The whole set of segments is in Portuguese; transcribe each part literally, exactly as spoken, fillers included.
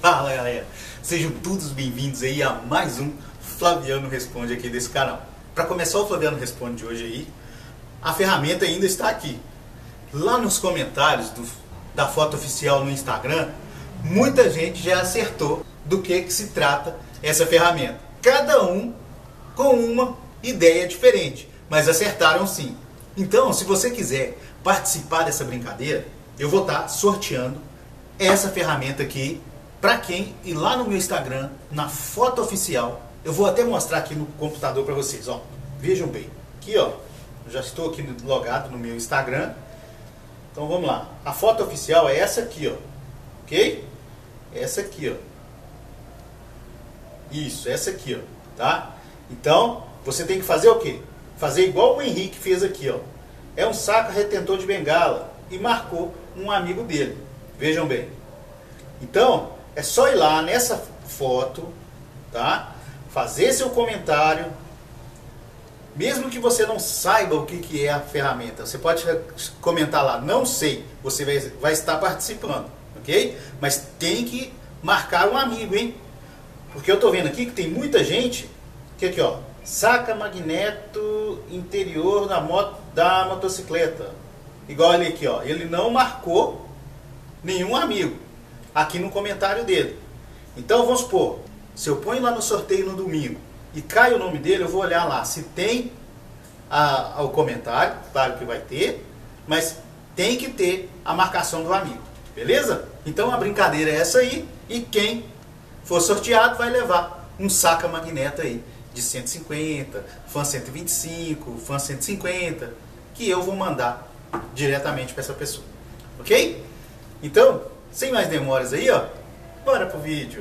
Fala galera, sejam todos bem-vindos aí a mais um Flaviano Responde aqui desse canal. Para começar o Flaviano Responde de hoje aí, a ferramenta ainda está aqui. Lá nos comentários do, da foto oficial no Instagram, muita gente já acertou do que, que se trata essa ferramenta. Cada um com uma ideia diferente, mas acertaram sim. Então, se você quiser participar dessa brincadeira, eu vou estar sorteando essa ferramenta aqui para quem ir lá no meu Instagram, na foto oficial. Eu vou até mostrar aqui no computador para vocês, ó. Vejam bem. Aqui, ó. Eu já estou aqui logado no meu Instagram. Então vamos lá. A foto oficial é essa aqui, ó. OK? Essa aqui, ó. Isso, essa aqui, ó, tá? Então, você tem que fazer o quê? Fazer igual o Henrique fez aqui, ó. É um saco retentor de bengala e marcou um amigo dele. Vejam bem. Então, é só ir lá nessa foto, tá? Fazer seu comentário. Mesmo que você não saiba o que, que é a ferramenta, você pode comentar lá, não sei, você vai, vai estar participando, ok? Mas tem que marcar um amigo, hein? Porque eu tô vendo aqui que tem muita gente que aqui, ó, saca magneto interior da, moto, da motocicleta. Igual ele aqui, ó, ele não marcou nenhum amigo aqui no comentário dele. Então vamos supor, se eu ponho lá no sorteio no domingo e cai o nome dele, eu vou olhar lá se tem a, a, o comentário, claro que vai ter, mas tem que ter a marcação do amigo, beleza? Então a brincadeira é essa aí, e quem for sorteado vai levar um saca magneto aí de cento e cinquenta, fan cento e vinte e cinco, fan cento e cinquenta, que eu vou mandar diretamente para essa pessoa, ok? Então, sem mais demoras aí, ó, bora pro vídeo.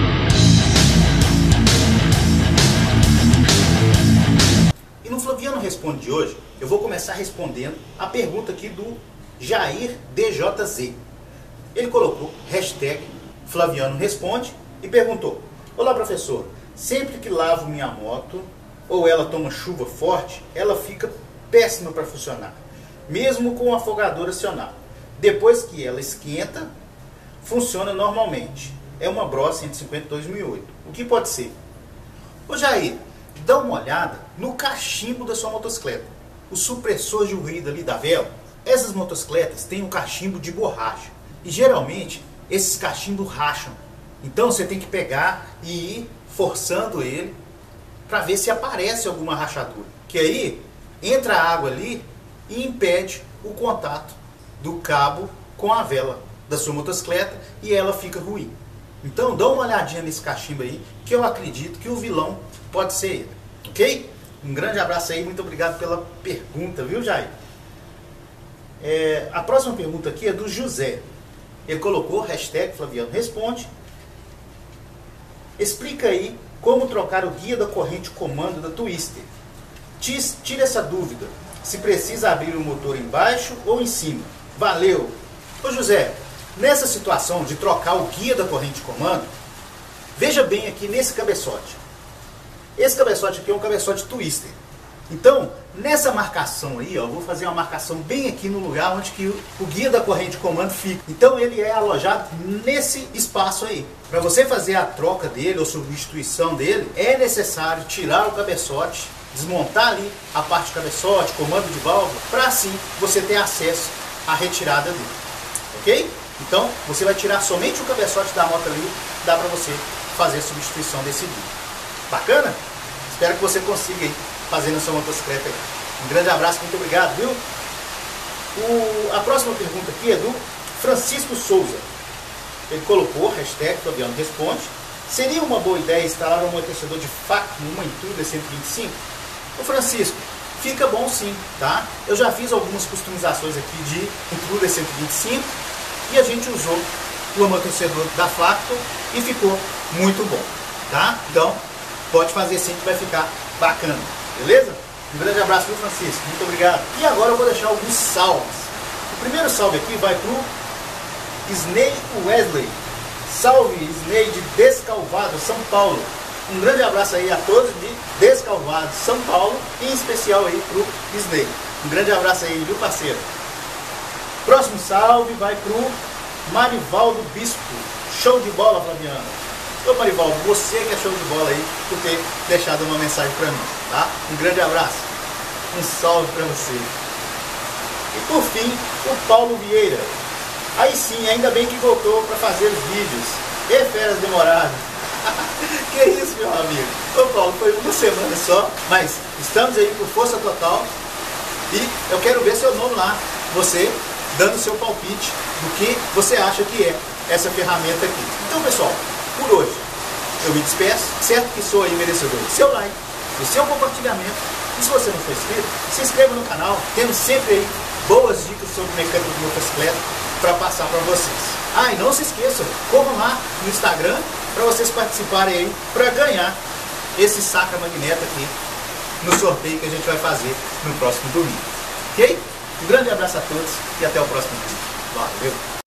E no Flaviano Responde de hoje, eu vou começar respondendo a pergunta aqui do Jair D J Z. Ele colocou hashtag Flaviano Responde e perguntou: olá professor, sempre que lavo minha moto ou ela toma chuva forte, ela fica péssima para funcionar, mesmo com o afogador acionado. Depois que ela esquenta, funciona normalmente. É uma Bros cento e cinquenta dois mil e oito. O que pode ser? Ô Jair, dá uma olhada no cachimbo da sua motocicleta. O supressor de ruído ali da vela. Essas motocicletas têm um cachimbo de borracha. E geralmente esses cachimbos racham. Então você tem que pegar e ir forçando ele para ver se aparece alguma rachadura. Que aí entra a água ali e impede o contato do cabo com a vela da sua motocicleta e ela fica ruim. Então dá uma olhadinha nesse cachimbo aí, que eu acredito que o vilão pode ser ele, ok? Um grande abraço aí, muito obrigado pela pergunta, viu Jair? É, a próxima pergunta aqui é do José. Ele colocou hashtag Flaviano Responde. Explica aí como trocar o guia da corrente comando da Twister. Tira essa dúvida, se precisa abrir o motor embaixo ou em cima. Valeu! Ô José, nessa situação de trocar o guia da corrente de comando, veja bem aqui nesse cabeçote. Esse cabeçote aqui é um cabeçote Twister. Então, nessa marcação aí, ó, eu vou fazer uma marcação bem aqui no lugar onde que o, o guia da corrente de comando fica. Então ele é alojado nesse espaço aí. Para você fazer a troca dele ou substituição dele, é necessário tirar o cabeçote, desmontar ali a parte do cabeçote, comando de válvula, para assim você ter acesso à retirada dele, ok? Então você vai tirar somente o cabeçote da moto ali, dá para você fazer a substituição desse guia. Bacana? Espero que você consiga aí fazer na sua motocicleta aí. Um grande abraço, muito obrigado, viu? O, a próxima pergunta aqui é do Francisco Souza. Ele colocou hashtag Flaviano Responde. Seria uma boa ideia instalar um amortecedor de faca numa Intruder cento e vinte e cinco? Ô Francisco, fica bom sim, tá? Eu já fiz algumas customizações aqui de Intruder cento e vinte e cinco e a gente usou o amortecedor da Factor e ficou muito bom, tá? Então, pode fazer sim que vai ficar bacana, beleza? Um grande abraço, viu, Francisco? Muito obrigado. E agora eu vou deixar alguns salves. O primeiro salve aqui vai pro Sney Wesley. Salve, Sney de Descalvado, São Paulo. Um grande abraço aí a todos de Descalvado, São Paulo, e em especial aí pro Sney. Um grande abraço aí, viu, parceiro? Próximo salve vai pro Marivaldo Bispo. Show de bola, Flaviano. Ô Marivaldo, você que é show de bola aí por ter deixado uma mensagem para mim, tá? Um grande abraço, um salve para você. E por fim, o Paulo Vieira. Aí sim, ainda bem que voltou para fazer os vídeos. E férias demoradas. Que isso, meu amigo? Ô Paulo, foi uma semana só, mas estamos aí com força total. E eu quero ver seu nome lá, você dando seu palpite do que você acha que é essa ferramenta aqui. Então, pessoal, por hoje eu me despeço, certo que sou aí merecedor do seu like, do seu compartilhamento. E se você não for inscrito, se inscreva no canal. Temos sempre aí boas dicas sobre mecânica de motocicleta para passar para vocês. Ah, e não se esqueçam, corram lá no Instagram para vocês participarem aí para ganhar esse saca magneto aqui no sorteio que a gente vai fazer no próximo domingo. Ok? Um grande abraço a todos e até o próximo vídeo. Valeu!